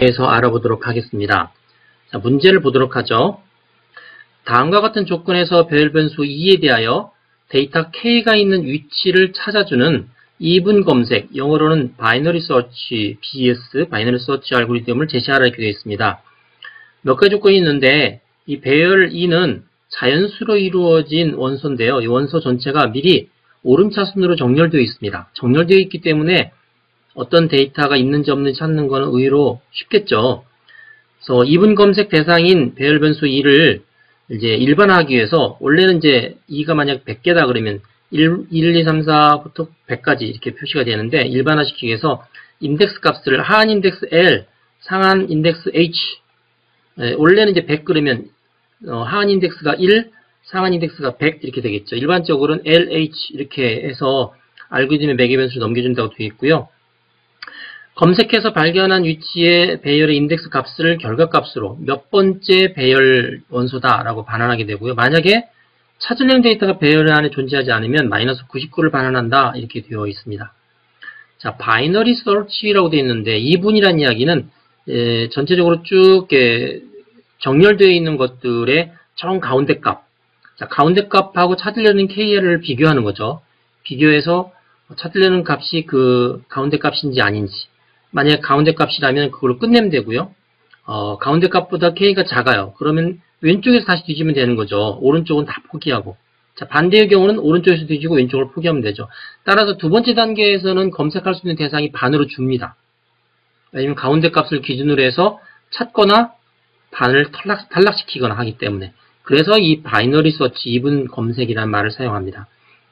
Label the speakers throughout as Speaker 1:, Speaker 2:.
Speaker 1: 대해서 알아보도록 하겠습니다. 자, 문제를 보도록 하죠. 다음과 같은 조건에서 배열 변수 2에 대하여 데이터 K가 있는 위치를 찾아주는 이분 검색, 영어로는 바이너리 서치, BS, 바이너리 서치 알고리즘을 제시하라 이렇게 되어 있습니다. 몇 가지 조건이 있는데 이 배열 2는 자연수로 이루어진 원소인데요. 이 원소 전체가 미리 오름차순으로 정렬되어 있습니다. 정렬되어 있기 때문에 어떤 데이터가 있는지 없는지 찾는 것은 의외로 쉽겠죠. 그래서 이분 검색 대상인 배열 변수 2를 이제 일반화하기 위해서 원래는 이제 2가 만약 100개다 그러면 1, 2, 3, 4부터 100까지 이렇게 표시가 되는데 일반화시키기 위해서 인덱스 값을 하한 인덱스 L, 상한 인덱스 H, 원래는 이제 100 그러면 하한 인덱스가 1, 상한 인덱스가 100 이렇게 되겠죠. 일반적으로는 LH 이렇게 해서 알고리즘의 매개 변수를 넘겨준다고 되어 있고요. 검색해서 발견한 위치의 배열의 인덱스 값을 결과값으로 몇 번째 배열 원소다라고 반환하게 되고요. 만약에 찾으려는 데이터가 배열 안에 존재하지 않으면 마이너스 99를 반환한다 이렇게 되어 있습니다. 자, 바이너리 서치라고 되어 있는데 이분이라는 이야기는 전체적으로 쭉 정렬되어 있는 것들의 정 가운데 값, 자, 가운데 값하고 찾으려는 KL을 비교하는 거죠. 비교해서 찾으려는 값이 그 가운데 값인지 아닌지, 만약에 가운데 값이라면 그걸로 끝내면 되고요. 가운데 값보다 K가 작아요. 그러면 왼쪽에서 다시 뒤지면 되는 거죠. 오른쪽은 다 포기하고. 자, 반대의 경우는 오른쪽에서 뒤지고 왼쪽을 포기하면 되죠. 따라서 두 번째 단계에서는 검색할 수 있는 대상이 반으로 줍니다. 왜냐면 가운데 값을 기준으로 해서 찾거나 반을 탈락시키거나 하기 때문에. 그래서 이 바이너리 서치, 이분 검색이라는 말을 사용합니다.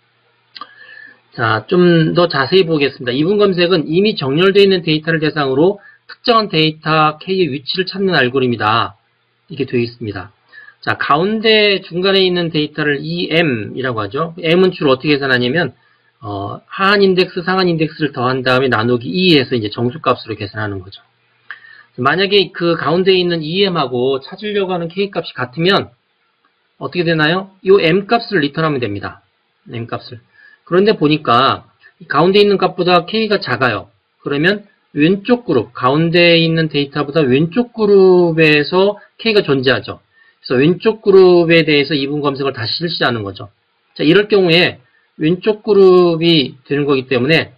Speaker 1: 자, 좀 더 자세히 보겠습니다. 이분 검색은 이미 정렬되어 있는 데이터를 대상으로 특정한 데이터 K의 위치를 찾는 알고리즘이다. 이렇게 되어 있습니다. 자, 가운데 중간에 있는 데이터를 EM이라고 하죠. M은 주로 어떻게 계산하냐면, 하한 인덱스, 상한 인덱스를 더한 다음에 나누기 2에서 이제 정수값으로 계산하는 거죠. 만약에 그 가운데 있는 EM하고 찾으려고 하는 K 값이 같으면, 어떻게 되나요? 이 M 값을 리턴하면 됩니다. M 값을. 그런데 보니까 가운데 있는 값보다 K가 작아요. 그러면 왼쪽 그룹, 가운데에 있는 데이터보다 왼쪽 그룹에서 K가 존재하죠. 그래서 왼쪽 그룹에 대해서 이분 검색을 다시 실시하는 거죠. 자, 이럴 경우에 왼쪽 그룹이 되는 거기 때문에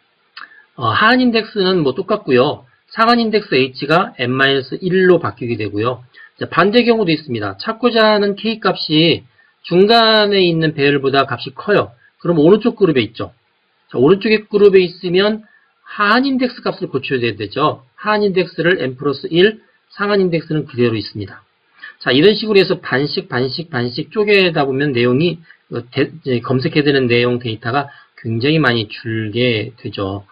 Speaker 1: 하한 인덱스는 뭐 똑같고요. 상한 인덱스 H가 n-1로 바뀌게 되고요. 자, 반대 경우도 있습니다. 찾고자 하는 K 값이 중간에 있는 배열보다 값이 커요. 그럼 오른쪽 그룹에 있죠. 자, 오른쪽 그룹에 있으면 하한 인덱스 값을 고쳐야 되죠. 하한 인덱스를 n+1, 상한 인덱스는 그대로 있습니다. 자, 이런 식으로 해서 반씩 쪼개다 보면 내용이, 검색해야 되는 내용 데이터가 굉장히 많이 줄게 되죠.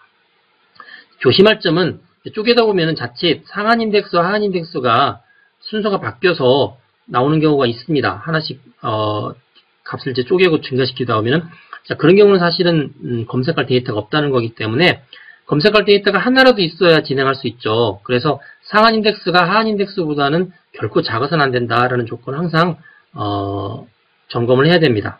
Speaker 1: 조심할 점은 쪼개다 보면은 자칫 상한 인덱스와 하한 인덱스가 순서가 바뀌어서 나오는 경우가 있습니다. 하나씩, 값을 이제 쪼개고 증가시키다 보면은, 자, 그런 경우는 사실은, 검색할 데이터가 없다는 거기 때문에, 검색할 데이터가 하나라도 있어야 진행할 수 있죠. 그래서 상한 인덱스가 하한 인덱스보다는 결코 작아서는 안 된다라는 조건을 항상 점검을 해야 됩니다.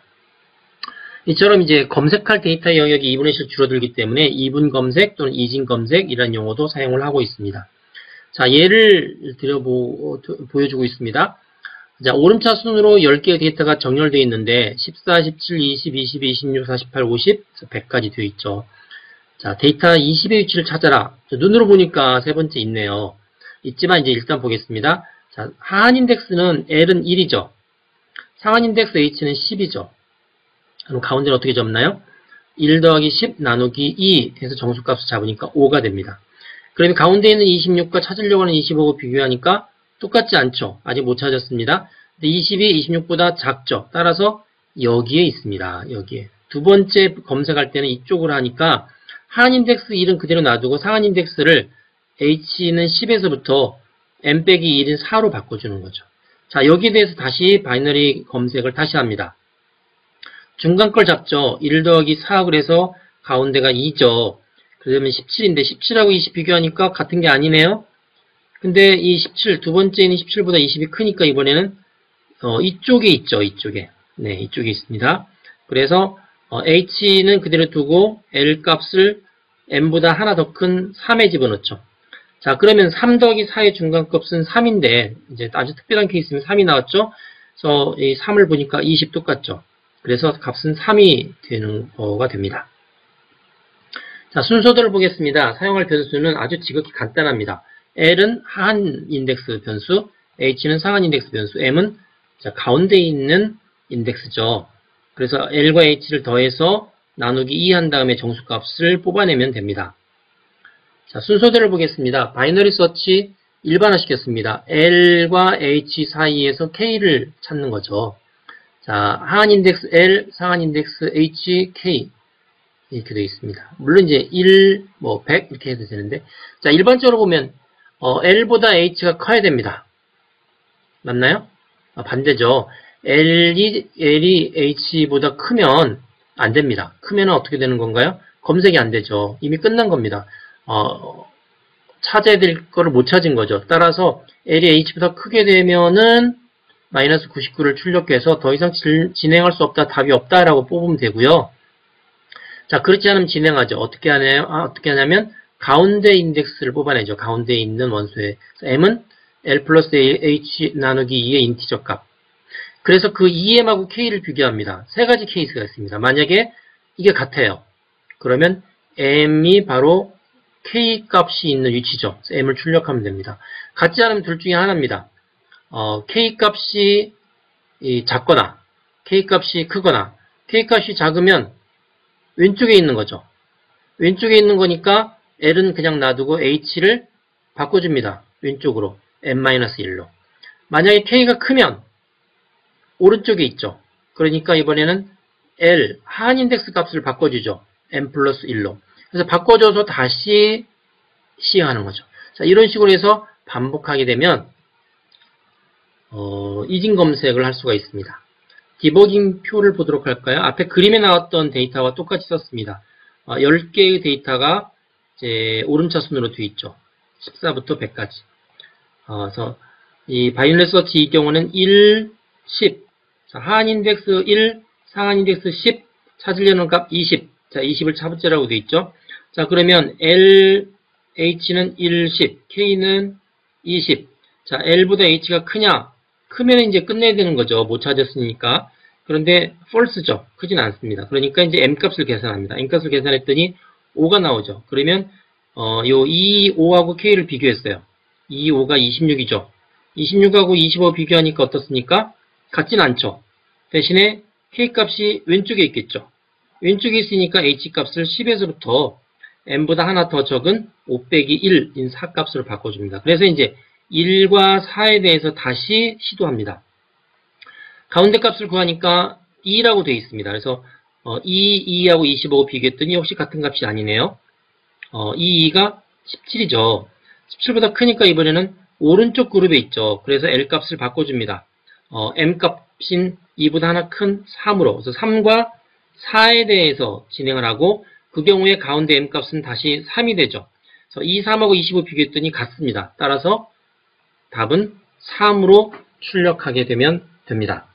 Speaker 1: 이처럼 이제 검색할 데이터 영역이 2분의 1로 줄어들기 때문에 이분 검색 또는 이진 검색 이라는 용어도 사용을 하고 있습니다. 자, 예를 보여주고 있습니다. 자, 오름차순으로 10개의 데이터가 정렬되어 있는데 14, 17, 20, 22, 26, 48, 50, 100까지 되어 있죠. 자, 데이터 20의 위치를 찾아라. 눈으로 보니까 세 번째 있네요. 있지만 이제 일단 보겠습니다. 자, 하한 인덱스는 L은 1이죠. 상한 인덱스 H는 10이죠. 그럼 가운데는 어떻게 접나요? 1 더하기 10 나누기 2 해서 정수값을 잡으니까 5가 됩니다. 그러면 가운데 있는 26과 찾으려고 하는 25고 비교하니까 똑같지 않죠. 아직 못 찾았습니다. 근데 20이 26보다 작죠. 따라서 여기에 있습니다. 여기에. 두 번째 검색할 때는 이쪽으로 하니까 하한 인덱스 1은 그대로 놔두고 상한 인덱스를 H는 10에서부터 M-1인 4로 바꿔주는 거죠. 자, 여기에 대해서 다시 바이너리 검색을 다시 합니다. 중간 걸 잡죠. 1 더하기 4 그래서 가운데가 2죠. 그러면 17인데 17하고 20 비교하니까 같은 게 아니네요. 근데 이 17, 두 번째는 17보다 20이 크니까 이번에는 이쪽에 있죠. 이쪽에. 네, 이쪽에 있습니다. 그래서 H는 그대로 두고 L 값을 M보다 하나 더 큰 3에 집어넣죠. 자, 그러면 3 더하기 4의 중간값은 3인데, 이제 아주 특별한 케이스면 3이 나왔죠? 그래서 이 3을 보니까 20 똑같죠? 그래서 값은 3이 되는 거가 됩니다. 자, 순서대로 보겠습니다. 사용할 변수는 아주 지극히 간단합니다. L은 하한 인덱스 변수, H는 상한 인덱스 변수, M은 자, 가운데 있는 인덱스죠. 그래서 L과 H를 더해서 나누기 2 한 다음에 정수값을 뽑아내면 됩니다. 자, 순서대로 보겠습니다. 바이너리 서치 일반화시켰습니다. L과 H 사이에서 K를 찾는 거죠. 자, 하한 인덱스 L, 상한 인덱스 H, K 이렇게 되어 있습니다. 물론 이제 1, 100 이렇게 해도 되는데, 자, 일반적으로 보면 L보다 H가 커야 됩니다. 맞나요? 반대죠. L이 H보다 크면 안 됩니다. 크면 어떻게 되는 건가요? 검색이 안 되죠. 이미 끝난 겁니다. 찾아야 될 거를 못 찾은 거죠. 따라서 L이 H보다 크게 되면은 마이너스 99를 출력해서 더 이상 진행할 수 없다, 답이 없다라고 뽑으면 되고요. 자, 그렇지 않으면 진행하죠. 어떻게 하냐면 가운데 인덱스를 뽑아내죠. 가운데에 있는 원소에. M은 L 플러스 H 나누기 2의 인티저 값. 그래서 그 EM하고 K를 비교합니다. 세 가지 케이스가 있습니다. 만약에 이게 같아요. 그러면 M이 바로 K 값이 있는 위치죠. M을 출력하면 됩니다. 같지 않으면 둘 중에 하나입니다. K 값이 작거나 K 값이 크거나 K 값이 작으면 왼쪽에 있는 거죠. 왼쪽에 있는 거니까 L은 그냥 놔두고 H를 바꿔줍니다. 왼쪽으로 M-1로. 만약에 K가 크면 오른쪽에 있죠. 그러니까 이번에는 L, 하한 인덱스 값을 바꿔주죠. M 플러스 1로. 그래서 바꿔줘서 다시 시행하는 거죠. 자, 이런 식으로 해서 반복하게 되면 이진 검색을 할 수가 있습니다. 디버깅 표를 보도록 할까요? 앞에 그림에 나왔던 데이터와 똑같이 썼습니다. 10개의 데이터가 이제 오름차순으로 되어 있죠. 14부터 100까지. 그래서 이 바이너리 서치 이 경우는 1, 10. 자, 하한 인덱스 1, 상한 인덱스 10, 찾으려는 값 20. 자, 20을 첫 번째라고 되어 있죠. 자, 그러면 L, H는 1, 10, K는 20. 자, L보다 H가 크냐? 크면 이제 끝내야 되는 거죠. 못 찾았으니까. 그런데 false죠. 크진 않습니다. 그러니까 이제 M값을 계산합니다. M값을 계산했더니 5가 나오죠. 그러면 요 2, 5하고 K를 비교했어요. 2, 5가 26이죠. 26하고 25 비교하니까 어떻습니까? 같진 않죠. 대신에 K값이 왼쪽에 있겠죠. 왼쪽에 있으니까 H값을 10에서부터 M보다 하나 더 적은 5 빼기 1인 4값으로 바꿔줍니다. 그래서 이제 1과 4에 대해서 다시 시도합니다. 가운데 값을 구하니까 2라고 되어 있습니다. 그래서 2하고 25 비교했더니 역시 같은 값이 아니네요. 2가 17이죠. 17보다 크니까 이번에는 오른쪽 그룹에 있죠. 그래서 L 값을 바꿔줍니다. M 값인 2보다 하나 큰 3으로. 그래서 3과 4에 대해서 진행을 하고 그 경우에 가운데 M 값은 다시 3이 되죠. 그래서 2, 3하고 25 비교했더니 같습니다. 따라서 답은 3으로 출력하게 되면 됩니다.